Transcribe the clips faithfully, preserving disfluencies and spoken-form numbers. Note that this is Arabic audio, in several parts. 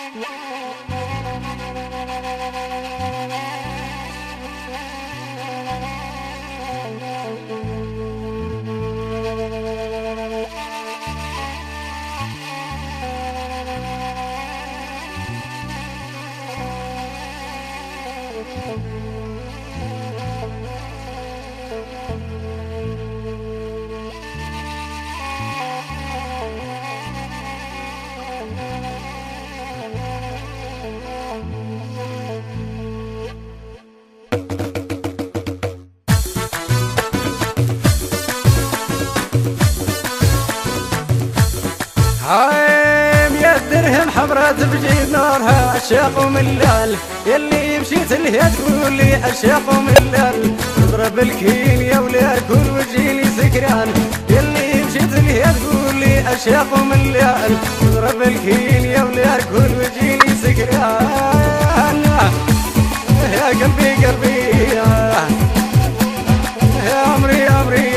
هاي مية درهم حمرا تبجي نورها عشاق وملال، يلي مشيت لها تقول لي عشاق وملال، تضرب الكين يا ولا الكل وجيني سكران، يلي مشيت لها تقول لي عشاق وملال، تضرب الكين يا ولا الكل وجيني سكران. يا قلبي قلبي يا عمري عمري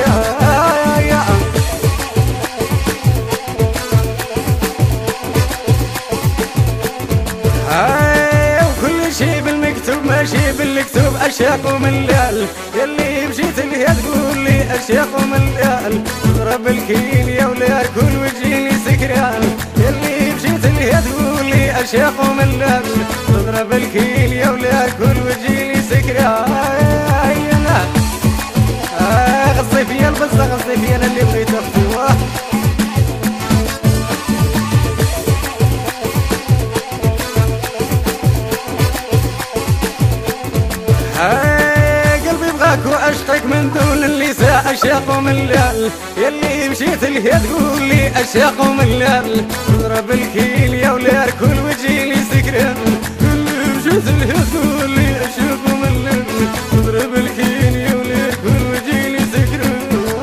وكل شي بالمكتوب ماشي بالكتوب عشاق وملال، يلي مشيت لها تقول لي عشاق وملال، تضرب الكيل يا ولا الكل وجيني سكران، يلي مشيت لها تقول لي عشاق وملال، تضرب الكيل يا ولا الكل وجيني سكران. غصي فيا البزة غصي فيا انا اللي بغيت اخفيوه، قلبي بغاك وعشقك من دون اللسان عشاق وملال، يلي مشيت لها تقول لي عشاق وملال، تضرب الكيل يا ولا الكل وجيني سكران، يلي مشيت لها تقول لي عشاق وملال، تضرب الكيل يا ولا الكل وجيني سكران.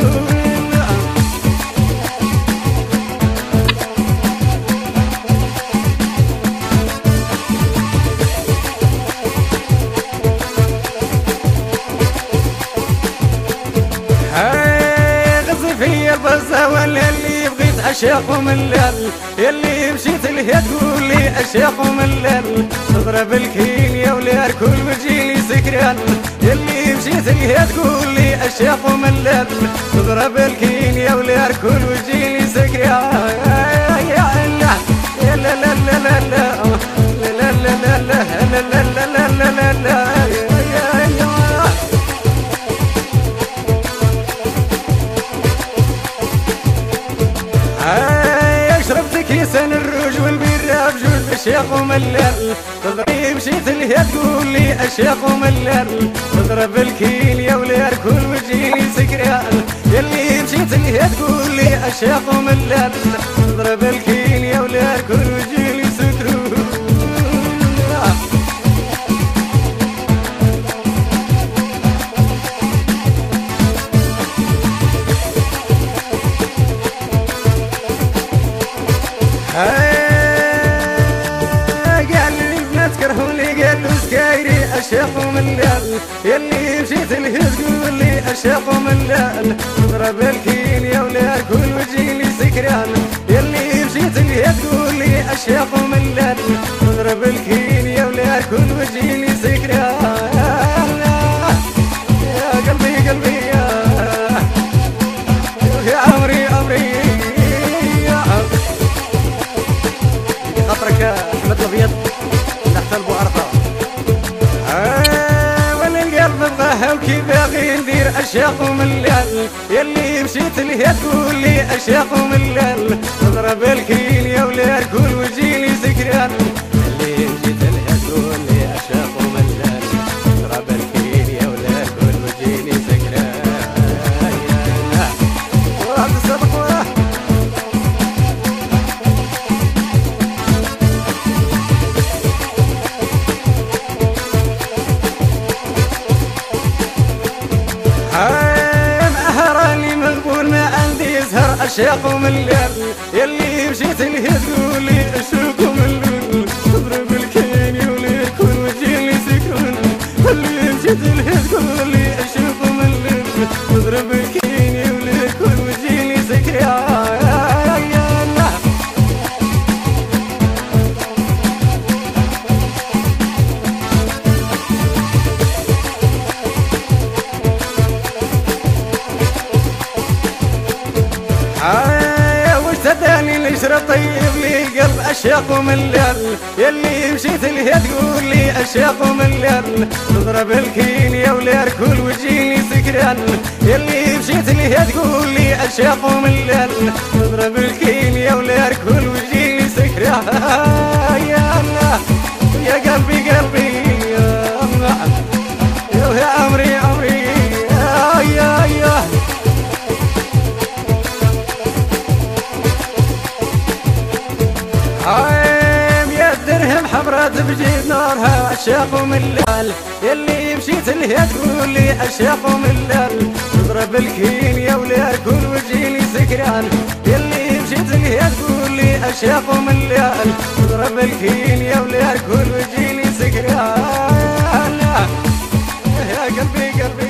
فيا البزة ولا اللي بغيت عشاق وملال، يلي مشيت لها تقول لي عشاق وملال، تضرب الكيل يا ولا الكل وجيني سكران، يلي مشيت لها تقول لي عشاق وملال، تضرب الكيل يا ولا الكل وجيني سكران. يا لا لا لا لا لا لا لا لا لا لا لا لا لا لا. كيسان الروج والبيرة بجوز عشاق وملال، تضرب مشيت لها تقول لي عشاق وملال، تضرب الكيل يا ولا الكل وجيني سكران، يلي مشيت لها تقول لي عشاق وملال، تضرب الكيل يا ولا الكل وجيني سكران. عشاق وملال، يلي مشيت لها تقول لي عشاق وملال، تضرب الكيل يا ولا الكل وجيني سكران، يلي مشيت لها تقول لي عشاق وملال، تضرب الكيل يا ولا الكل وجيني سكران. يا قلبي قلبي يا عمري عمري خاطرك احمد الابيض تحت البو ارضا. وانا القلب بغاها وكيف باغي ندير عشاق وملال، يلي مشيت لها تقول لي عشاق وملال، تضرب الكيل يا ولا الكل وجيني سكران، يلي مشيت لها تقول لي عشاق وملال، تضرب الكيل يا ولا الكل وجيني سكران. وعبد الصدق وراه مأهراني مغبون ما عندي يزهر عشاق وملال، يلي مشيت لها تقول لي عشاق وملال، تضرب الكين يا ولا الكل وجيني سكران، يلي مشيت لها تقول لي عشاق وملال، تضرب الكين يا ولا الكل وجيني سكران. يشرب طيب لي قلب اشياق وملل، يلي مشيت لها تقول لي اشياق وملل، تضرب الكين يا ولا ركول وتجيني سكران، يلي مشيت لها تقول لي اشياق وملل، تضرب الكين يا ولا ركول وتجيني سكران. يا الله يا قلبي قلبي يا الله يا عمري عمري يا يا يا عايم يا الدرهم حمرات بجيب نارها اشياق وملل، يلي مشيت لها تقول لي اشياق وملل، تضرب الكين يا ولا ركول وتجيني سكران، يلي مشيت لها تقول لي اشياق وملل، تضرب الكين يا ولا ركول وتجيني سكران. يا قلبي قلبي